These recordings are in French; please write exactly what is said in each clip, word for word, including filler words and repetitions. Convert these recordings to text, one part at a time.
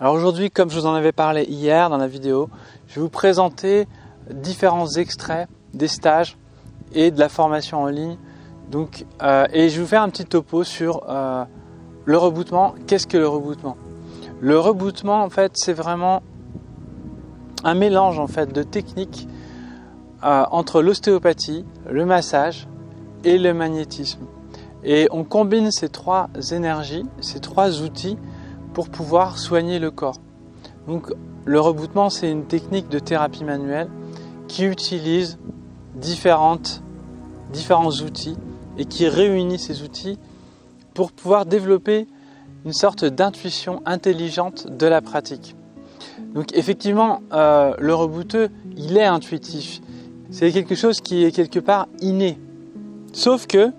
Alors aujourd'hui, comme je vous en avais parlé hier dans la vidéo, je vais vous présenter différents extraits des stages et de la formation en ligne. Donc, euh, et je vais vous faire un petit topo sur euh, le rebootement. Qu'est-ce que le rebootement? Le rebootement, en fait, c'est vraiment un mélange en fait de techniques euh, entre l'ostéopathie, le massage et le magnétisme. Et on combine ces trois énergies, ces trois outils pour pouvoir soigner le corps. Donc le rebootement, c'est une technique de thérapie manuelle qui utilise différentes, différents outils et qui réunit ces outils pour pouvoir développer une sorte d'intuition intelligente de la pratique. Donc effectivement, euh, le rebooteux, il est intuitif. C'est quelque chose qui est quelque part inné. Sauf que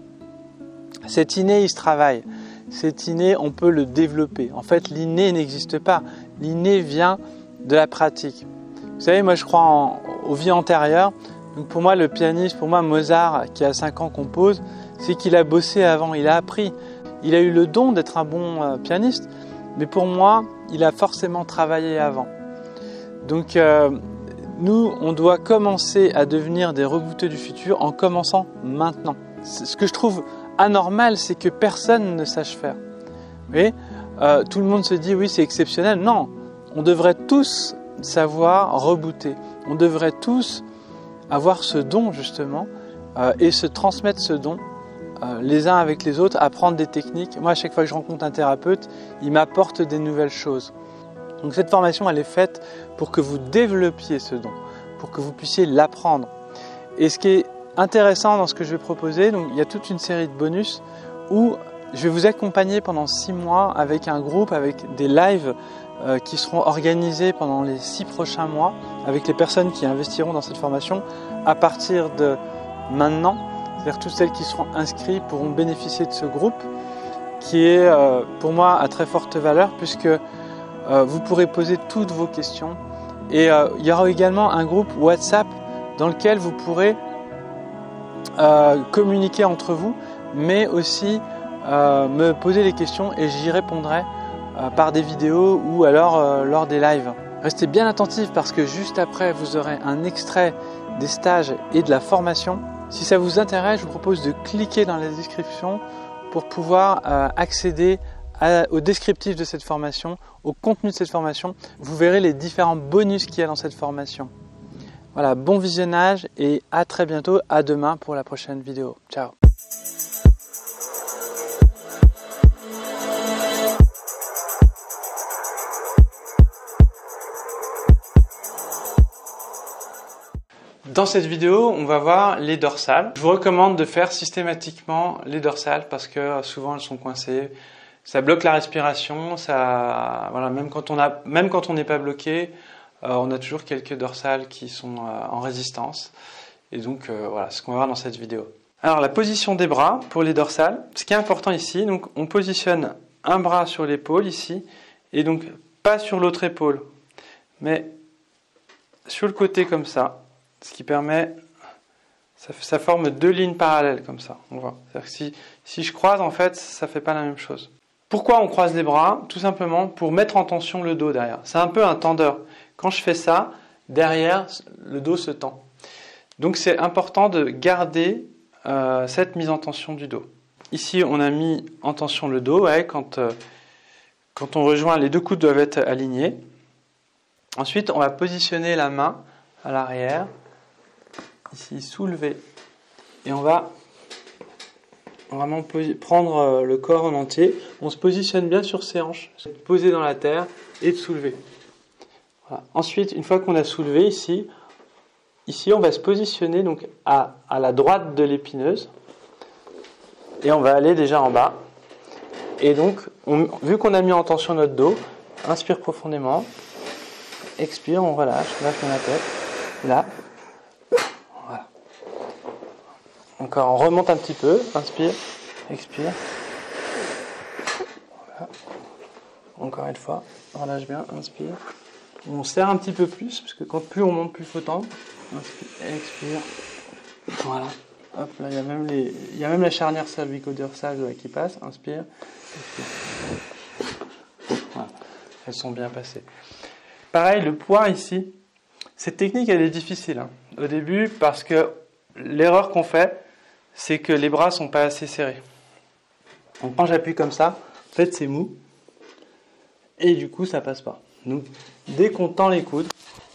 cet inné, il se travaille. Cet inné, on peut le développer. En fait, l'inné n'existe pas. L'inné vient de la pratique. Vous savez, moi je crois en, aux vies antérieures. Donc pour moi, le pianiste, pour moi Mozart, qui a cinq ans compose, c'est qu'il a bossé avant, il a appris. Il a eu le don d'être un bon euh, pianiste, mais pour moi, il a forcément travaillé avant. Donc euh, nous, on doit commencer à devenir des rebooteux du futur en commençant maintenant. Ce que je trouve anormal, c'est que personne ne sache faire. Vous voyez, euh, tout le monde se dit oui, c'est exceptionnel. Non, on devrait tous savoir rebooter. On devrait tous avoir ce don justement euh, et se transmettre ce don euh, les uns avec les autres, apprendre des techniques. Moi, à chaque fois que je rencontre un thérapeute, il m'apporte des nouvelles choses. Donc cette formation, elle est faite pour que vous développiez ce don, pour que vous puissiez l'apprendre. Et ce qui est intéressant dans ce que je vais proposer, donc il y a toute une série de bonus où je vais vous accompagner pendant six mois avec un groupe, avec des lives euh, qui seront organisés pendant les six prochains mois avec les personnes qui investiront dans cette formation à partir de maintenant. C'est-à-dire toutes celles qui seront inscrites pourront bénéficier de ce groupe qui est euh, pour moi à très forte valeur puisque euh, vous pourrez poser toutes vos questions et euh, il y aura également un groupe WhatsApp dans lequel vous pourrez Euh, communiquer entre vous, mais aussi euh, me poser des questions et j'y répondrai euh, par des vidéos ou alors euh, lors des lives. Restez bien attentifs parce que juste après vous aurez un extrait des stages et de la formation. Si ça vous intéresse, je vous propose de cliquer dans la description pour pouvoir euh, accéder à, au descriptif de cette formation, au contenu de cette formation. Vous verrez les différents bonus qu'il y a dans cette formation. Voilà, bon visionnage et à très bientôt, à demain pour la prochaine vidéo. Ciao. Dans cette vidéo, on va voir les dorsales. Je vous recommande de faire systématiquement les dorsales parce que souvent elles sont coincées. Ça bloque la respiration, ça, voilà, même quand on a, même quand on n'est pas bloqué, Euh, on a toujours quelques dorsales qui sont euh, en résistance. Et donc euh, voilà, ce qu'on va voir dans cette vidéo. Alors la position des bras pour les dorsales. Ce qui est important ici, donc on positionne un bras sur l'épaule ici, et donc pas sur l'autre épaule, mais sur le côté comme ça, ce qui permet, ça, ça forme deux lignes parallèles comme ça. On voit. C'est-à-dire que si, si je croise, en fait, ça fait pas la même chose. Pourquoi on croise les bras? Tout simplement pour mettre en tension le dos derrière. C'est un peu un tendeur. Quand je fais ça, derrière, le dos se tend. Donc c'est important de garder euh, cette mise en tension du dos. Ici, on a mis en tension le dos, ouais, quand, euh, quand on rejoint, les deux coudes doivent être alignés. Ensuite, on va positionner la main à l'arrière, ici soulever, et on va vraiment prendre le corps en entier. On se positionne bien sur ses hanches, se poser dans la terre et de soulever. Voilà. Ensuite, une fois qu'on a soulevé ici, ici on va se positionner donc à, à la droite de l'épineuse et on va aller déjà en bas. Et donc, on, vu qu'on a mis en tension notre dos, inspire profondément, expire, on relâche, lâche la tête, là, voilà. Encore, on remonte un petit peu, inspire, expire, voilà. Encore une fois, relâche bien, inspire. On serre un petit peu plus, parce que quand plus on monte, plus il faut tendre. Inspire, expire. Voilà. Hop, là, il y a même les, il y a même la charnière cervico-dorsale qui passe. Inspire, expire. Voilà. elles sont bien passées. Pareil, le poids ici, cette technique elle est difficile hein, au début parce que l'erreur qu'on fait, c'est que les bras sont pas assez serrés. Donc quand j'appuie comme ça, en fait c'est mou et du coup ça passe pas. Donc dès qu'on tend les coudes,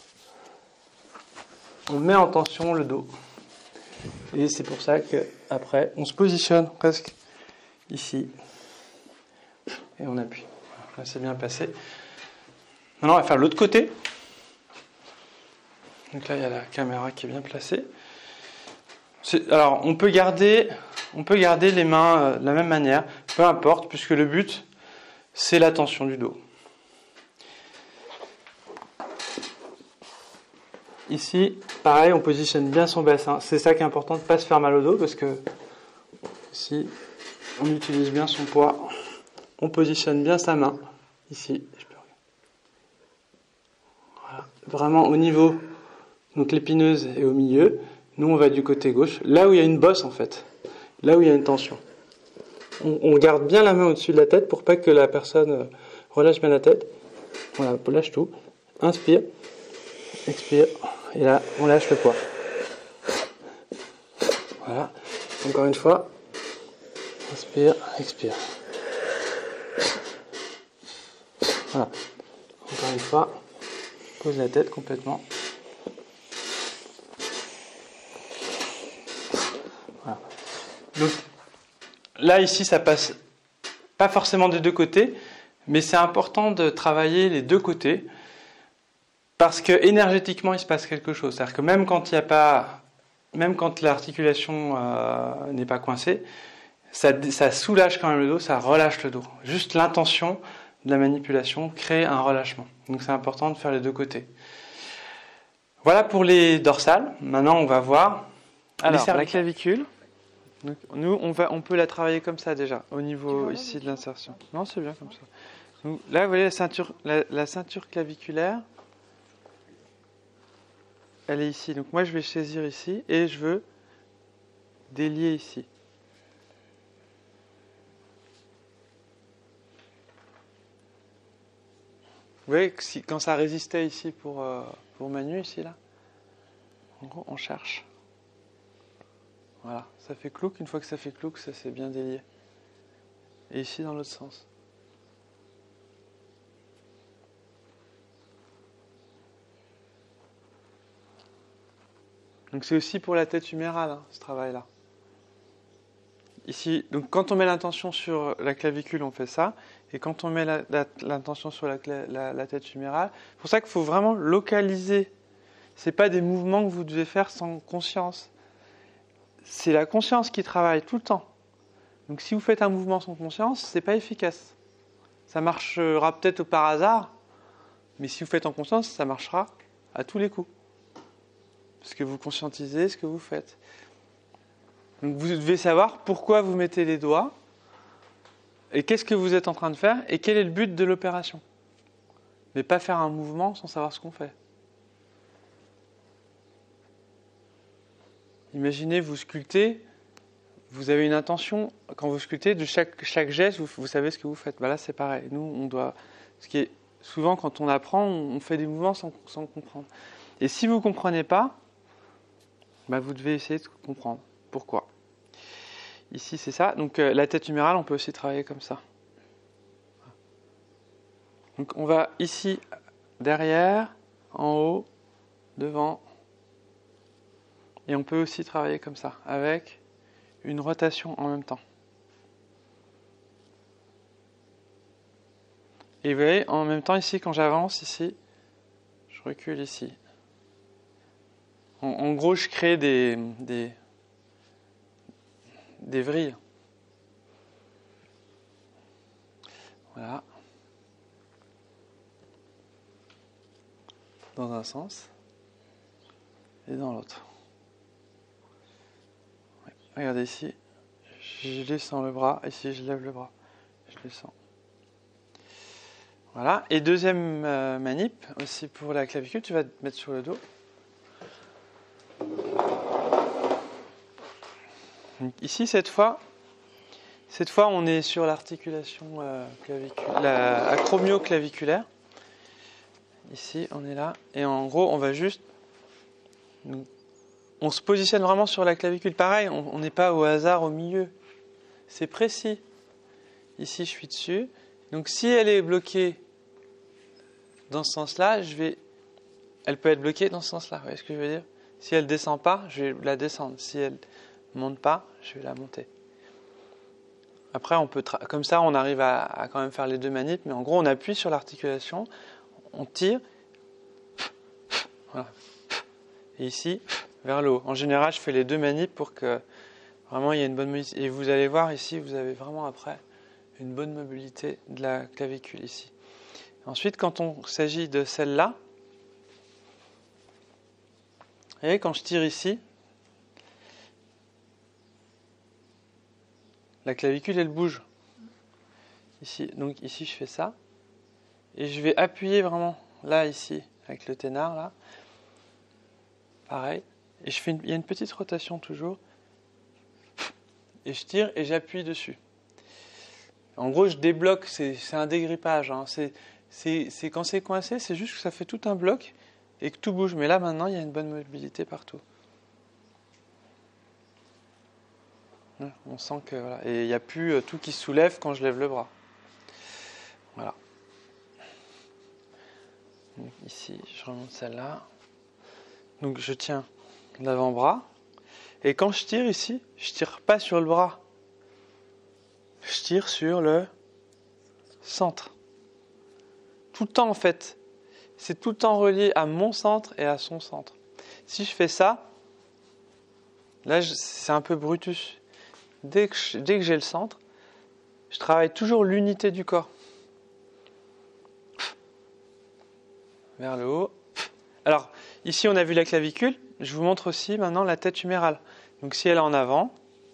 on met en tension le dos. Et c'est pour ça qu'après, on se positionne presque ici. Et on appuie. Là, c'est bien passé. Maintenant, on va faire l'autre côté. Donc là, il y a la caméra qui est bien placée. C'est, alors, on peut garder, on peut garder les mains euh, de la même manière. Peu importe, puisque le but, c'est la tension du dos. Ici, pareil, on positionne bien son bassin. C'est ça qui est important, de ne pas se faire mal au dos, parce que si on utilise bien son poids, on positionne bien sa main. Ici, voilà. Vraiment au niveau, donc l'épineuse est au milieu. Nous, on va du côté gauche, là où il y a une bosse en fait, là où il y a une tension. On, on garde bien la main au-dessus de la tête pour pas que la personne relâche bien la tête. Voilà, on lâche tout. Inspire, expire. Et là, on lâche le poids. Voilà. Encore une fois. Inspire, expire. Voilà. Encore une fois. Pose la tête complètement. Voilà. Donc, là, ici, ça passe pas forcément des deux côtés, mais c'est important de travailler les deux côtés. Parce que énergétiquement, il se passe quelque chose. C'est-à-dire que même quand il y a pas, même quand l'articulation euh, n'est pas coincée, ça, ça soulage quand même le dos, ça relâche le dos. Juste l'intention de la manipulation crée un relâchement. Donc c'est important de faire les deux côtés. Voilà pour les dorsales. Maintenant, on va voir alors la clavicule. Donc, nous, on va, on peut la travailler comme ça déjà, au niveau ici de l'insertion. Non, c'est bien comme ça. Donc, là, vous voyez la ceinture, la, la ceinture claviculaire. Elle est ici. Donc moi, je vais saisir ici et je veux délier ici. Vous voyez que si, quand ça résistait ici pour, euh, pour Manu, ici, là, en gros, on cherche. Voilà, ça fait clouc. Une fois que ça fait clouc, ça s'est bien délié. Et ici, dans l'autre sens. Donc c'est aussi pour la tête humérale, hein, ce travail-là. Ici, donc quand on met l'intention sur la clavicule, on fait ça. Et quand on met la, la, l'intention sur la, la, la tête humérale, c'est pour ça qu'il faut vraiment localiser. Ce n'est pas des mouvements que vous devez faire sans conscience. C'est la conscience qui travaille tout le temps. Donc si vous faites un mouvement sans conscience, ce n'est pas efficace. Ça marchera peut-être par hasard, mais si vous faites en conscience, ça marchera à tous les coups. Parce que vous conscientisez ce que vous faites. Donc vous devez savoir pourquoi vous mettez les doigts, et qu'est-ce que vous êtes en train de faire, et quel est le but de l'opération. Mais pas faire un mouvement sans savoir ce qu'on fait. Imaginez, vous sculptez, vous avez une intention, quand vous sculptez, de chaque, chaque geste, vous, vous savez ce que vous faites. Ben là, c'est pareil. Nous, on doit... Ce qui est, souvent, quand on apprend, on fait des mouvements sans, sans comprendre. Et si vous ne comprenez pas, ben vous devez essayer de comprendre. Pourquoi ? Ici, c'est ça. Donc, euh, la tête humérale, on peut aussi travailler comme ça. Donc, on va ici, derrière, en haut, devant. Et on peut aussi travailler comme ça, avec une rotation en même temps. Et vous voyez, en même temps, ici, quand j'avance, ici, je recule ici. En, en gros, je crée des... des des vrilles. Voilà. Dans un sens et dans l'autre. Ouais. Regardez ici, je descends le bras, ici je lève le bras, je descends. Voilà. Et deuxième euh, manip, aussi pour la clavicule, tu vas te mettre sur le dos. Donc ici, cette fois, cette fois, on est sur l'articulation euh, claviculaire, la acromio-claviculaire. Ici, on est là. Et en gros, on va juste... On se positionne vraiment sur la clavicule. Pareil, on n'est pas au hasard au milieu. C'est précis. Ici, je suis dessus. Donc, si elle est bloquée dans ce sens-là, je vais... Elle peut être bloquée dans ce sens-là. Vous voyez ce que je veux dire? Si elle ne descend pas, je vais la descendre. Si elle ne monte pas, je vais la monter. Après, on peut tra... comme ça, on arrive à, à quand même faire les deux manips. Mais en gros, on appuie sur l'articulation. On tire. Voilà. Et ici, vers le haut. En général, je fais les deux manips pour que vraiment il y ait une bonne mobilité. Et vous allez voir ici, vous avez vraiment après une bonne mobilité de la clavicule ici. Ensuite, quand on s'agit de celle-là, vous voyez, quand je tire ici, la clavicule, elle bouge. Ici, donc ici, je fais ça. Et je vais appuyer vraiment là, ici, avec le ténard, là. Pareil. Et je fais une, il y a une petite rotation toujours. Et je tire et j'appuie dessus. En gros, je débloque, c'est, c'est un dégrippage. Hein. C'est, c'est, c'est, quand c'est coincé, c'est juste que ça fait tout un bloc et que tout bouge. Mais là, maintenant, il y a une bonne mobilité partout. On sent que... Voilà. Et il n'y a plus tout qui se soulève quand je lève le bras. Voilà. Donc ici, je remonte celle-là. Donc je tiens l'avant-bras. Et quand je tire ici, je tire pas sur le bras. Je tire sur le centre. Tout le temps en fait. C'est tout le temps relié à mon centre et à son centre. Si je fais ça, là je, c'est un peu brutus. Dès que, je, dès que j'ai le centre, je travaille toujours l'unité du corps. Vers le haut. Alors, ici on a vu la clavicule. Je vous montre aussi maintenant la tête humérale. Donc si elle est en avant,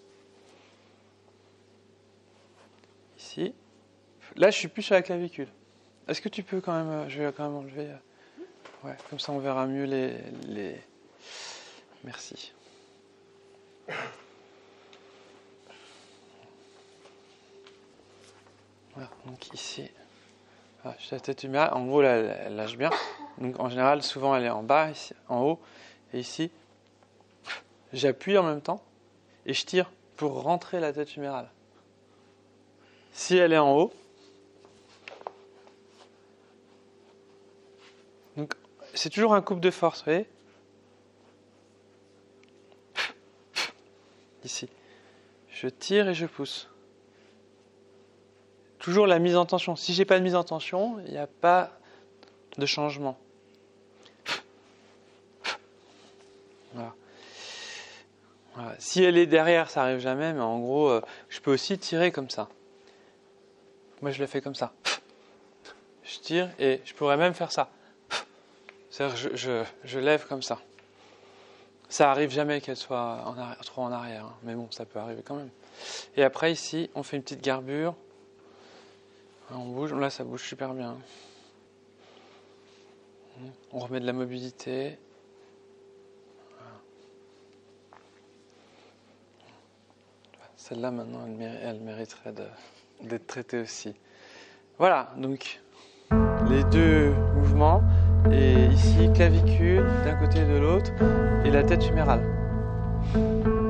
ici, là je suis plus sur la clavicule. Est-ce que tu peux quand même, je vais quand même enlever, ouais, comme ça on verra mieux les, les... Merci. Voilà, donc ici, voilà, je suis la tête humérale. En gros là, elle, elle lâche bien. Donc en général, souvent elle est en bas, ici, en haut, et ici, j'appuie en même temps et je tire pour rentrer la tête humérale. Si elle est en haut, donc c'est toujours un couple de force, vous voyez? Ici, je tire et je pousse. Toujours la mise en tension. Si j'ai pas de mise en tension, il n'y a pas de changement. Voilà. Voilà. Si elle est derrière, ça arrive jamais, mais en gros, euh, je peux aussi tirer comme ça. Moi, je le fais comme ça. Je tire et je pourrais même faire ça. C'est-à-dire, je, je, je lève comme ça. Ça arrive jamais qu'elle soit en arrière, trop en arrière, hein. Mais bon, ça peut arriver quand même. Et après, ici, on fait une petite garbure. On bouge, là, ça bouge super bien. On remet de la mobilité. Celle-là, maintenant, elle, méri- elle mériterait de, d'être traitée aussi. Voilà, donc, les deux mouvements. Et ici, clavicule, d'un côté et de l'autre, et la tête humérale.